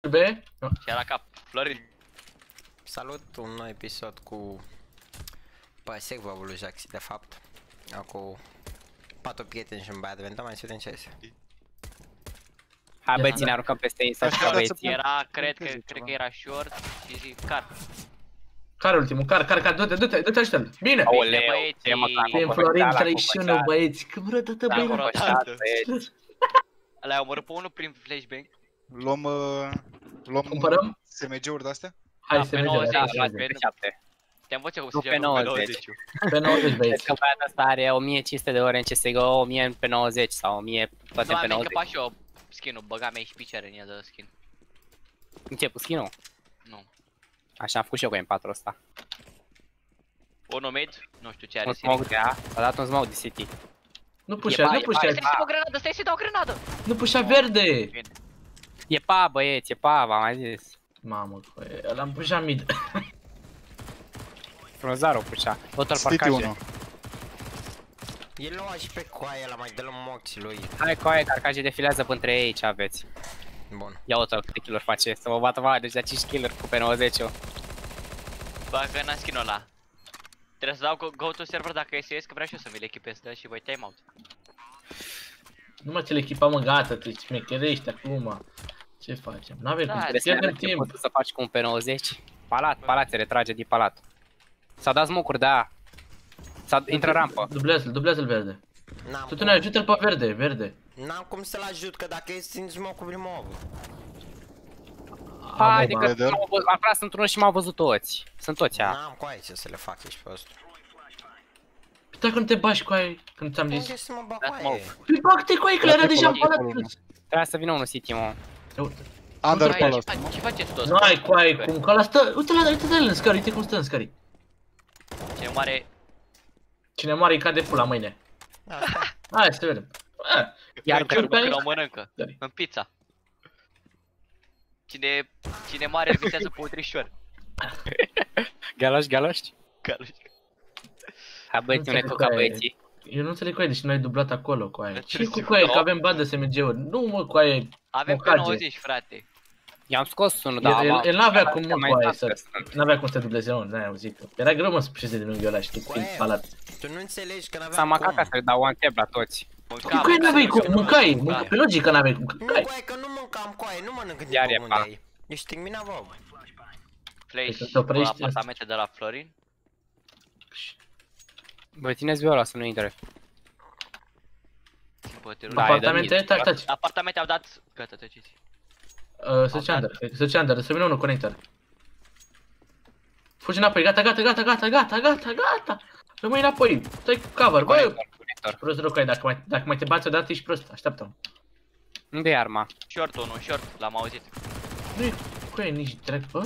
B? No. Și la cap. Florin. Salut, un nou episod cu Secvă lui Jaxi, de fapt. Cu 4 prieteni și un băiat de ventă, mai să vedem ce este. Hai băieți, ne aruncăm peste ei să știu băieți. Era, cred că era short și car. Care ultimul? Car, du-te ajută-l. Bine! Aoleu, băieți, ce mă, Bine, Florin 31, băieți. Că vreo dată băieți. L-ai omorât pe unul prin flashbang? Luăm Cumpărăm? SMG-uri de-astea? Hai să mergem. Pe 7. Te învăț eu cum Nu să pe joc pe 90. 90. Pe 90, Cred băieți. că băiatul ăsta are 1500 de ore în CSGO, 1000 pe 90 sau 1000 toate Nu pe am 90. încăpat și eu skin-ul, băga mea și picere în el de skin. Încep cu skin-ul? Nu. Așa am făcut și eu cu M4 ăsta. Unul mid, nu știu ce are. Un smoke de A, a dat un smoke de City. Nu pușea, nu pușea. Stai să dau o grenadă, stai să dau o grenadă! Nu pușea verde. E pa, băieți, e pa, v-am mai zis. Mamă, ăla am pușat mid. Frunzarul pușea. Total City parcaje. 1. El lua și pe coaie ăla, mai dă-l moxii lui. Hai coaie, carcaje defilează până ei, ce aveți. Bun. Ia uite câte kill-uri face, să mă bată va, deja 5 kill-uri cu pe 90. Bagă n-am skin-ul ăla. Trebuie să dau go to server dacă ies, că vreau și eu să mi le echipez, dă și voi timeout. Nu mă ți-l echipa, mă, gata, te șmecherești acum. Ce facem? N-avem cum, pierdem timp. Să faci cu un pe 90. Palat, se retrage din palat. S-a dat smoke-uri, da. Intră rampă. Dublează-l verde. Tu ne ajută-l pe verde. N-am cum să-l ajut, că dacă ești în smoke-ul prin mob. Hai, adică aflat sunt unul și m-au văzut toți. Sunt toți aia. N-am coaie ce să le fac aici pe ăsta. Păi dacă nu te bagi cu aia, când ți-am zis. Unde să mă bag coaie? Păi bag-te cu aia, că le-era deja în palat. Trebuia să vină unul City, mă. Under pe ăsta. Ce faceți toți? Nu ai cu aia cum, că ăla stă, uite-l în scări, uite cum stă în scări. Ce mare... Cine moare îi cade pula mâine. Hai să vedem. Iar Chiar că o mănâncă. În pizza. Cine mare îl visează pe utrișor. Galoși? Caluș. Hai băieți, une coca băieții. Eu nu înțeleg cu aia, deși noi ai dublat acolo cu aia. Ce cu aia, că avem bandă SMG-uri. Nu mă cu aia. Avem pe 90, frate. I-am scos unul, dar El n-avea cum mult cu aia să... N-avea cum să dubleze unul, n-ai auzit. Era greu mă să pușeze de lunghi ăla, știi, fiind palat. Tu nu înțelegi că n-aveam S-a macat ca să le dau one tap la toți. Cu aia n-aveai cum, mâncai, pe logică n-aveai cum, Nu, mâncai. coaie, că nu mâncam coaie, nu mănânc în Iar e timpul pa. unde ai. Ești terminat, bă. Flash Te oprești, pe apartamente de la Florin. Bă, țineți viola să nu intre. Da, Apartamente, taci. Apartamente au dat... Gata, tăceți. Să ce under, să vină unul conector. Fugi înapoi, gata. Rămâi înapoi, stai cu cover, bă. Prost rău cu aia, dacă mai te bați odată ești prost, așteaptă-mă. Unde e arma? Short unul, short, l-am auzit. Nu e cu aia nici drag, bă.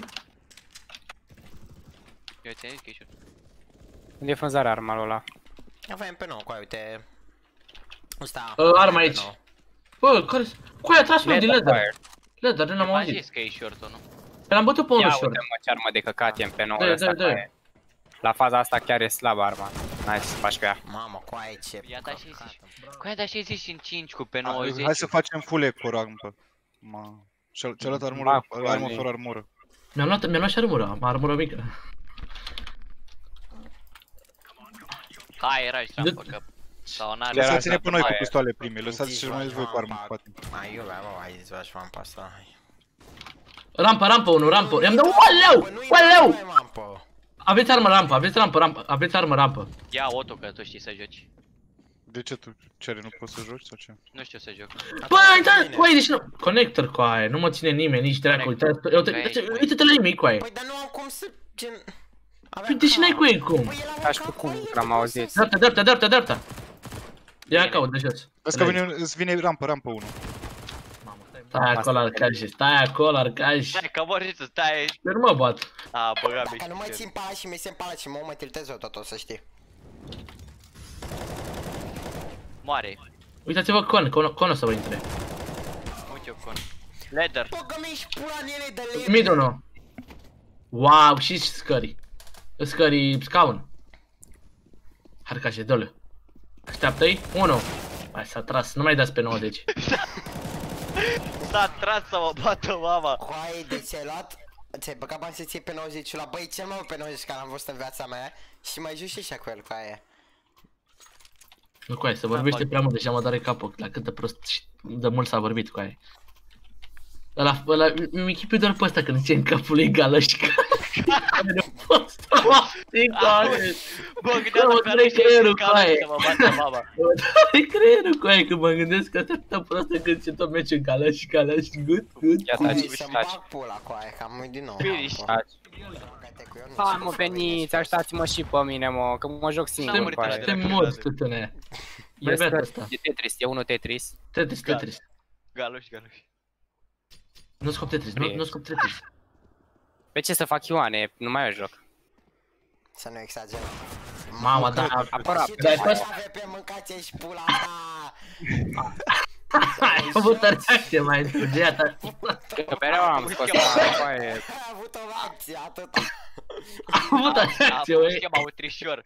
Eu ți-am zis că e short. Unde e frânzarea arma lui ăla? Avem pe nou, coaie, uite. Ăsta. Arma aici. Bă, care... Cu aia a tras unul din leather. Leather, nu l-am V-am auzit. zis că e short unul. L-am bătut pe unul Ia short. uite mă ce armă de căcat e pe nou Da. ăsta. La faza asta chiar e slabă arma. N-ai să faci cu ea. Mamă, coaie, ce Ia da și zici. Cu aia da și zici în 5 cu pe 90. Hai să facem full eco rampă. Cealaltă armură, armă fără armură. Mi-am luat și armură mică. Hai, era și rampă, că... Sau n-are... Lăsați-ne pe noi cu pistoale prime, lăsați și rămâneți voi cu armă, poate. Mai iubea, bă, hai să faci rampa asta. Rampă, unul, rampă. I-am dat, ualeu! Aveți armă, rampă. Ia auto, că tu știi să joci. De ce tu cere, nu poți să joci sau ce? Nu știu să joc. Bă, ai dat, cu aia, deci nu... Conector cu aia, nu mă ține nimeni, nici dracu. Uite-te la ei cu aia. Păi, dar nu am cum să, gen... Păi, deși n-ai cu ei cum. Ca și cum l-am auzit. Dreapta. Ia caut de jos. Vezi că vine rampă 1. Stai acolo, Arcaș. Stai, că mori să stai aici. Eu nu mă bat. A, băga mi. Nu mai țin palat și mi se împalat și mă tiltez eu tot, o să știi. Moare. Uitați-vă con o să vă intre. Uite-o con. Leather. Bă, că mi-ești pula în ele de leather. Mid 1. Wow, și scări. Scări scaun. Arcașe, dă-le. Așteaptă-i. 1. Hai, s-a tras, nu mai dați pe 90. S-a tras să mă bată mama. Coaie, de ți-ai luat? Ți-ai băgat bani să ții pe 90 la băi, cel mai mult pe 90 care am văzut în viața mea. Și mai joci și așa cu el, coaie. Nu cu aia, se vorbește prea mult, deja mă doare capul, la cât de prost și de mult s-a vorbit cu aia. Ăla, mi echipui doar pe ăsta când zice în capul lui Galășca. Nu pot să mă abțin cu aia. Bogdan, Mă doare creierul cu aia. să mă bată mama. Mă doare creierul cu aia când mă gândesc că atâta prostă când se tot meciul Galășca, good. Ia Coaie, taci, să-mi taci. bag pula, coaie, că am uit din nou. Finish. Taci. Hai mă, veniți, ajutați-mă și pe mine, mă, că mă joc singur, murit ăla coaie. de Te morți cu tine. Băiatul ăsta. E Tetris, e unul Tetris. Tetris. Galuș. Nu scop Tetris, nu scop Tetris. Pe ce să fac Ioane? Nu mai eu joc. Să nu exagerăm. Mama, da. Apărat. Și tu mai pe mâncați și pula ta. Ai avut o reacție mai întugiată. Că mereu am scos la coaie. Ai avut o reacție, atât. Am avut o reacție, A băi. schema utrișor.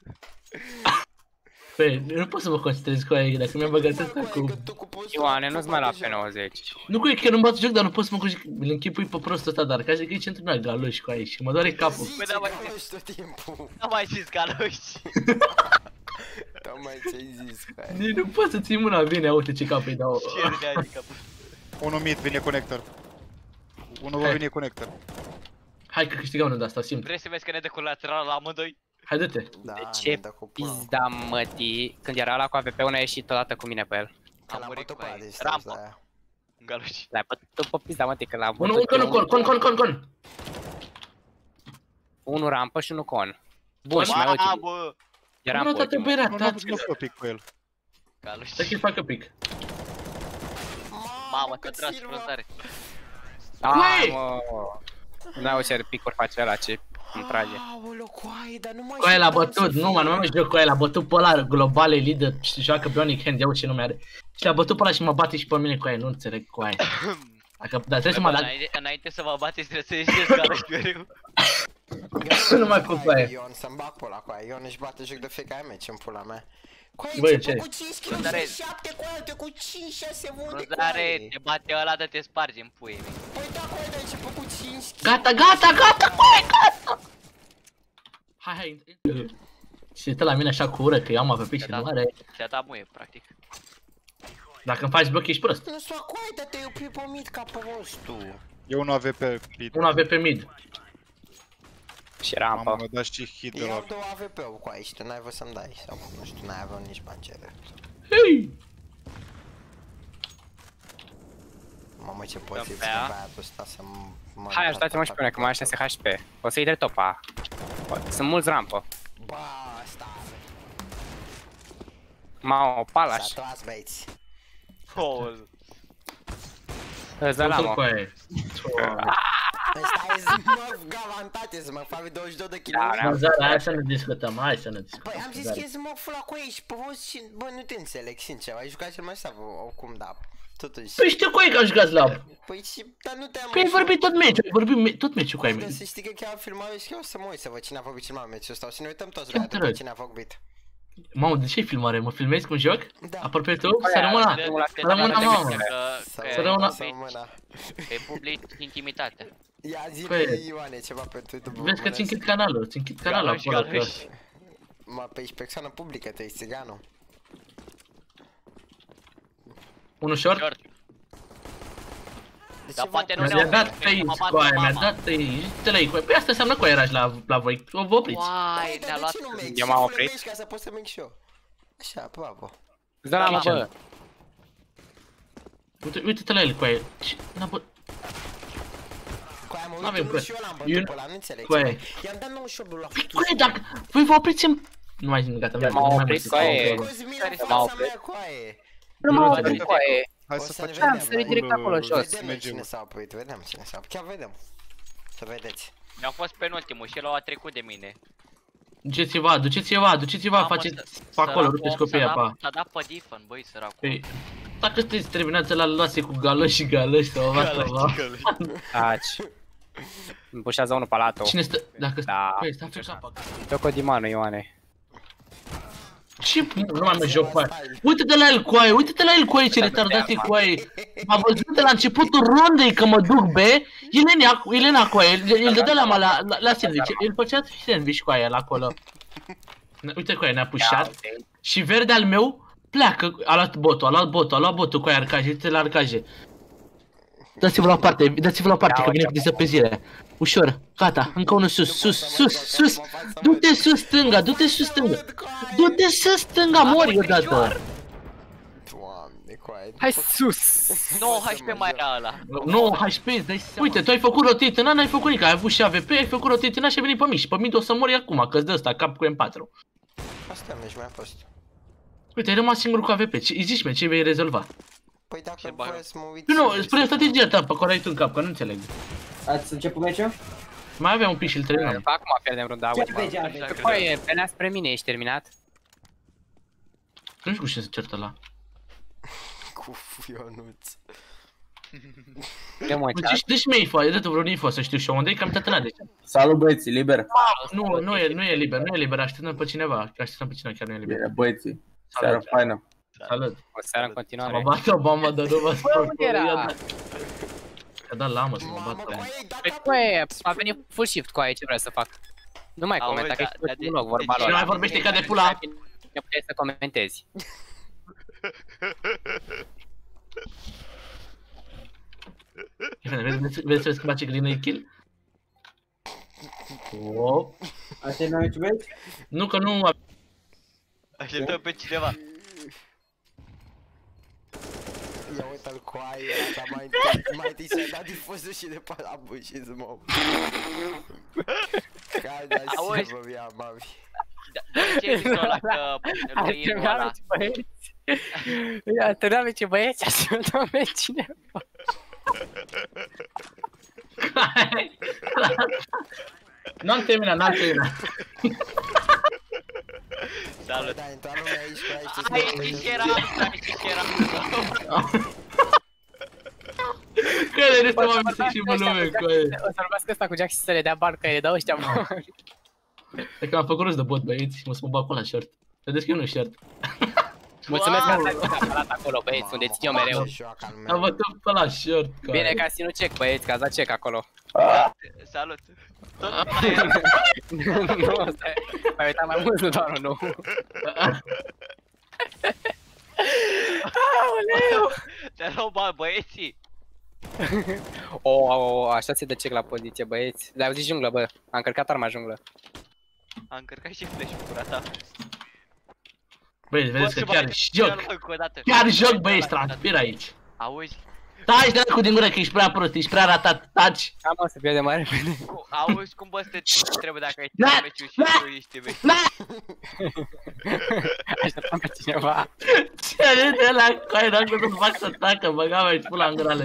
Păi, nu pot să mă concentrez cu aia, dacă mi-am băgat asta cu... Ioane, nu-ți mai la pe 90. Nu cu e că nu-mi bat joc, dar nu pot să mă concentrez, îl închipui pe prostul ăsta, dar ca zic că e centru meu Galoș cu aia și mă doare capul. Zice da, mai- Galoș tot timpul. N-am mai zis galuș. Tocmai ce-ai zis, coaie. Nici nu pot să ții mâna bine, uite ce cap îi dau. Ce râdea de capul. Unul mid vine conector. Unul va Hai. vine conector. Hai că câștigăm unul de asta, simt. Vrei să vezi că ne dă cu lateral la amândoi? Hai, dă-te. Da, De ne ce dă cu pula. pizda mătii, când era ăla cu AVP-ul, n-a ieșit odată cu mine pe el. Că l-am Am murit bătut cu pe aia. ăla de Rampă. de aia. Galuș. L-ai bătut pe pizda mătii, că l-am Unul, bătut con. Unul rampă și unul con. Bun, și mai Mamă, ultimul. bă. Era Cum pe toată ultimul. băirea Nu ta? am văzut pic cu el. Galuș. Să că facă pic. Mamă, că cât tragi Silva. frunzare. Băi! N-au ce picuri face ăla ce îmi trage. Aoleu, coaie, dar nu mai Cu aia l-a știam bătut, să nu mă, nu mai joc cu aia, l-a bătut pe ăla global elite și joacă Bionic Hand, iau ce nume are. Și l-a bătut pe ăla și mă bate și pe mine cu aia, nu înțeleg cu aia. Dacă, dar trebuie să mă, Înainte să vă bateți, trebuie să ieșiți galuș mereu. fiu. Nu mai pot cu aia. Ion, să-mi bag pula cu aia. Ion își bate joc de fiecare meci în pula mea. Coaie, Băi, începe ce? cu 5 kg Frunzare. și 7 cu aia, cu 5-6 vunde cu Frunzare, aia. te bate ăla, dă te spargi în puie. Păi da, coaie, dar începe cu 5 kg. Gata, coi, gata! Hai. Și stă la mine așa cu ură, că eu am AVP și nu are. Ți-a dat muie, practic. Dacă îmi faci bloc, ești prost. Nu s-o coaie, dar te-ai oprit pe mid ca prostul. Eu nu avea pe pit. Un AVP mid. Și Mamă, rampă. mă da și hit de Eu la... am 2 AVP-uri cu aia și tu n-ai vrut să-mi dai. Sau nu știu, n-ai avut nici bani ce de. Hei! Mamă, ce poziție Pe aia. băiatul ăsta să mă... Hai, ajutați-mă și pe mine, că mai am 6 HP. O să-i dai topa. Sunt mulți rampă. Bă, ăsta are. Mao, palaș. S-a tras, băieți. Oh, Îți dă la Nu mă. cu aia. Ăsta e smurf garantate, să mă fac 22 de kg. Zara, hai să ne discutăm, hai să ne Păi discutăm. am zis că e smurful ăla cu ei și pe voi și... Bă, nu te înțeleg, sincer, ai jucat cel mai slab oricum, da. Totuși. Păi știu cu aia că am jucat slab. Păi și... Dar nu te-am... Păi ai vorbit tot meciul, ai vorbit tot meciul cu Dar aia. să știi că chiar am filmat și eu o să mă uit să văd cine a vorbit cel mai meciul ăsta. O să ne uităm toți Ce la drăg. cine a vorbit. Mamă, de ce filmare? Mă filmezi cum joc? Da. Apar pe YouTube? Să rămână! Să rămână, mamă. Să rămână. rămână. Pe public intimitate. Ia zi Păi. Ioane ceva pe YouTube. Vezi că ți închid canalul, ți închid canalul Galuș, acolo. galuș. Mă, pe ești persoană publică, tu ești țiganul. Unul short? Short. De Dar ce poate nu Mi-a ne-au dat oprit, pe aici mă bat cu aia, mi-a mama. dat pe aici. Te lei cu aia. Păi asta înseamnă că erași la voi, vă opriți. Uai, ne-a luat... Eu m-am oprit. Ca să pot să merg și eu. Așa, bravo. Îți dă la mă, bă. Uite-te la el cu aia. Ce? N-a bă... Cu aia mă N-avem uit cu unul și eu l-am eu- bătut pe ăla, nu înțeleg. cu aia. I-am dat 98 la Păi cu aia, dacă voi vă opriți în... Nu mai zic, gata, M-am nu mai oprit zic. cu aia. Cosmin Care în s-a fața oprit? mea cu aia. Nu m-am Nu, oprit cu aia. Hai O să să ne facem... Am sărit direct acolo jos. Vedem noi cine mergem. s-a oprit, vedem cine s-a oprit. Chiar vedem. Să vedeți. Mi-a fost penultimul și el a trecut de mine. Duceți-vă, duceți-vă, Mamă, faceți pe acolo, rupeți copiii apa. S-a dat pe Diffen, băi, săracul. Păi, dacă sunteți terminați la luase cu galoși și galoși sau ceva. Taci. Îmi pușează unul palatul. Cine stă, dacă Da. Păi, stai pe cap. Tocodimanu, Ioane. Ce? Nu mai mă joc cu aia. Uite-te la el cu aia, uite-te la el cu aia, ce retardat e cu aia. M-a văzut de la începutul rondei că mă duc B, el era cu aia, el dădea la sandwich, el făcea sandwich cu aia la acolo. Uite cu aia, ne-a pușat. Și verde al meu pleacă, a luat botul cu aia arcaje, uite la arcaje. Dați-vă la o parte, că vine cu dezăpezirea. Ușor, gata, încă unul sus. Du-te sus stânga, du-te sus stânga, mori odată. Doamne, coaie. Hai sus! 9 HP mai era ăla. 9 HP, îți dai seama. Uite, tu ai făcut rotate, n-ai făcut nimic, ai avut și AVP, ai făcut rotate, și ai venit pe mine. Și pe mine o să mori acum, că-ți dă ăsta, cap cu M4. Asta nici mai a fost. Uite, ai rămas singur cu AVP, zici-mi, ce vei rezolva? Păi dacă vreau să mă uit... Nu, spune strategia ta pe care ai tu în cap, că nu înțeleg. Ați început meciul? Mai aveam un pic și îl terminam. Acum pierdem runda. Ce vezi, aveți? Păi, venea spre mine, ești terminat? Nu știu cu ce se certă ăla. Cu Ionuț. Ce mă ceartă? Deci mi-ai info, ai dat vreo info să știu și eu unde e, că am uitat în adesea. Salut băieții, liber. Nu e liber, așteptăm pe cineva, chiar chiar nu e liber. Bine, băieții. Seara faină. Salut. O seară în continuare. Mă bate o bombă, dar nu vă spun. unde era? Că da lamă să mă bată. Păi, băi, a venit full shift cu aia, ce vreau să fac? Nu mai Auzi, comenta, că da, ești da, un loc, vorba Și lor. nu mai vorbește ca de pula. Nu puteai să comentezi. Vezi să face green kill? Wow. Așa nu ai ce vezi? Nu, că nu... Așteptăm pe cineva. Ia uite-l cu aia, dar mai întâi să-i dat difuzul și după la buși smoke. Hai, da, Auzi? să mă ia, mami. Ce zici ăla că Ar lui termina ăla? meci, băieți. Ar termina meci, băieți, așteptăm pe cineva. N-am terminat. Salut. Da, intra lumea aici, că aici Ai zis ce era, Că ele restă mai mici și mă lume cu aia. O să vorbească ăsta cu Jaxi să le dea bani, că le dau ăștia bani. E că am făcut rost de bot, băieți, mă să mă bag cu ăla short. Vedeți că eu nu short. Mulțumesc că ați aparat acolo, băieți, unde țin eu mereu. Am bătut pe ăla short. cu Bine aia. că ați ținut check, băieți, că ați dat check acolo. Salut. Tot aia. Nu, stai. Mai uitat mai mult, nu doar unul. Aoleu! Te rog, bă, băieții. Așa se dă check la poziție, băieți. Le-au zis junglă, bă. Am încărcat arma junglă. Am încărcat și flash-ul pura ta. Băieți, vedeți că chiar joc. Încă o dată. Chiar joc, băieți, transpir aici. Auzi? Taci de cu din gură că ești prea prost, ești prea ratat, taci. Am o să pierdem mai repede. Auzi cum bă să te trebuie dacă ai Da, meciul și tu ești meci. Așteptam pe cineva. Ce râde ăla cu aia, dacă nu fac să tacă, băga mai pula în grală.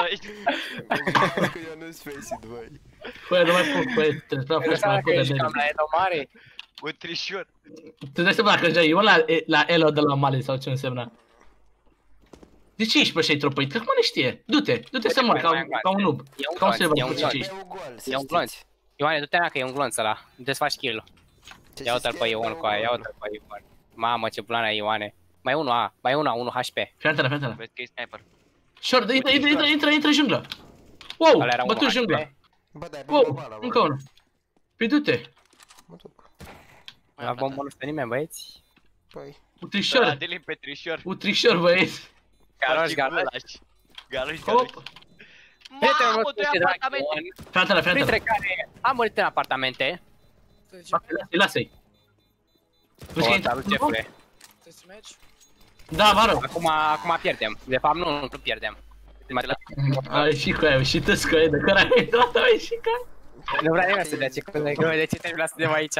Cu Ionuț face-it, băi. Băi, nu mai pot, băi, trebuie să faci mai Că pula de jucam la Edo Mare. Un trișor. Tu dai seama că eu la Elo de la Male sau ce însemna. De ce ești pe așa-i tropăit? Că acum ne știe. Du-te să mori ca un noob. Ca un server cu ce ești. E un glonț. Ioane, du-te mea că e un glonț ăla. Du-te să faci kill-ul. Ia uite-l pe Ion cu aia, ia uite-l pe Ion. Mamă, ce plană ai, Ioane. Mai unul A, mai unul HP. Fiatele. Vezi că e sniper. Short, intră junglă. Wow, bătut junglă. Bă, dai Wow, bomba ăla, bă. încă unul. Păi du-te. Mă duc. La bombă nu stă nimeni, băieți. Păi, Utrișor, Adelim pe trișor. băieți. Galoș. Galoș. Hop. Mamă, doi apartamente. Fiatele. Printre care am murit în apartamente. Lasă-i. Salut, șefule. Da, mă rog. Acum pierdem. De fapt, nu pierdem. Ai și cu aia, și tăți cu aia, de care ai intrat, ai și ca... Nu vrea nimeni să dea ce cu de ce te-ai să dăm aici?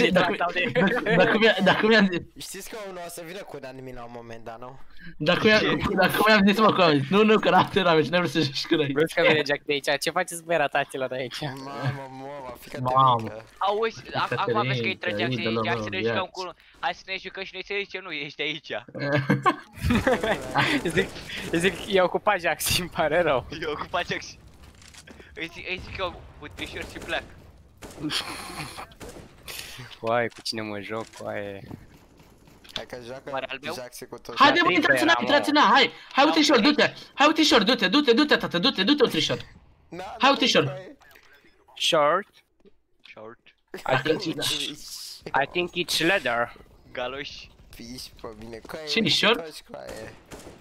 Dacă mi-am zis, știți că unul o să vină cu Danimi la un moment, da, nu? dacă mi-am zis, mă, că nu, că n-am terminat, n-ai vrut să joci cu noi. Vreți că vine Jack de aici? Ce faceți, băi, rataților de aici? Mamă, fica Mamă. te mică. Auzi, acum vezi că intră idolul Jack meu, să ne viață. jucăm cu... Hai să ne jucăm și noi să zice nu, ești aici. Zic, e ocupat Jack, îmi pare rău. Eu ocupat Jack și... Îi zic eu cu trișor și pleac. Uai, cu cine mă joc, uai. Hai că joacă Mare al meu? Jaxi cu toți. Haide, bă, triple intrați în A, era, intrați în A, hai! Hai, utrișor, du-te! Hai, utrișor, du-te, tată, du-te, utrișor! Hai, utrișor! Short. Short. I think it's leather. Galoș. Piși pe mine, coaie. Cine short? Coaie.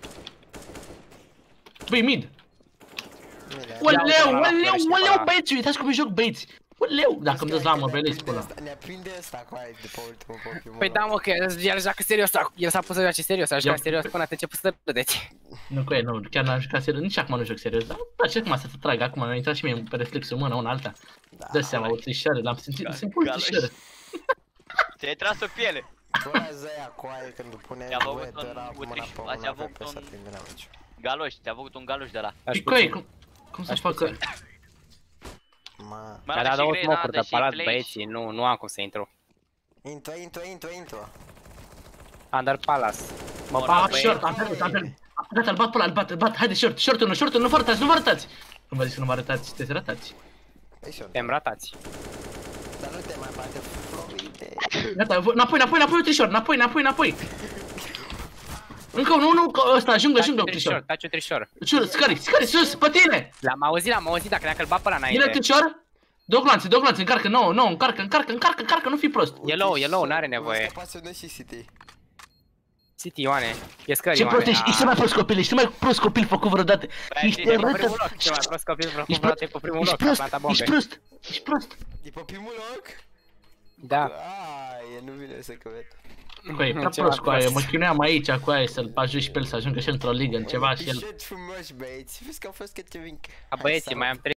Băi, mid! Mira. Oleu, băieți, uitați cum îi joc, băieți! Oleu, dacă îmi dăți la mă, velezi până. Ne aprinde ăsta, coaie, după ultimul Pokémon. Păi da, mă, că el joacă serios, el s-a pus să joace serios, a jucat serios până ați început să râdeți. Nu, cu ei, nu, chiar n-am jucat serios, nici acum nu joc serios, dar îmi place acum să te trag, acum mi-a intrat și mie pe reflexul mână, una alta. Dă seama, o trișoară, l-am simțit, simt o trișoară. Ți-ai tras o piele. Durează aia, coaie, când pune Ți-a făcut duet, un era cu mâna utriș, pe ați mâna avut pe să un- prinde meci. Galoș, ți-a făcut un galoș de la. Și cu ei, cum să facă? Ma. Mi-a dat două smocuri de palat, băieții, nu am cum să intru. Intru. Under Palace. Mă Bun, bag, Ah, short, am pierdut. Gata, îl bat pe ăla, îl bat, haide, short-ul, nu vă arătați! Nu vă zic să nu vă arătați, sunteți ratați. te-am ratați. Dar nu te mai bate Floride. Gata, înapoi, trișor, înapoi! Încă unul, ăsta, jungă, trișor. Taci un trișor. Scări, sus, pe tine! L-am auzit, dacă dacă îl bat pe ăla Vine înainte. trișor? Două glanțe, încarcă, încarcă, nu fi prost. Yellow, n-are nevoie. Pasionă și City. City, Ioane. E scări, Ce Ioane. prost, ești cel mai prost copil, ești cel mai prost copil făcut vreodată. Ești Pe primul rătă, loc, cel mai prost copil făcut vreodată pe primul loc, a plantat bombe. ești prost. E pe primul loc? Da. Ai, nu vine să cred. Cu aia, prea prost cu aia, mă chinuiam aici cu aia să-l ajut și pe el să ajungă și într-o ligă în ceva și el... Șed frumos, băieți, vezi că au fost câte vincă. Băieții, mai am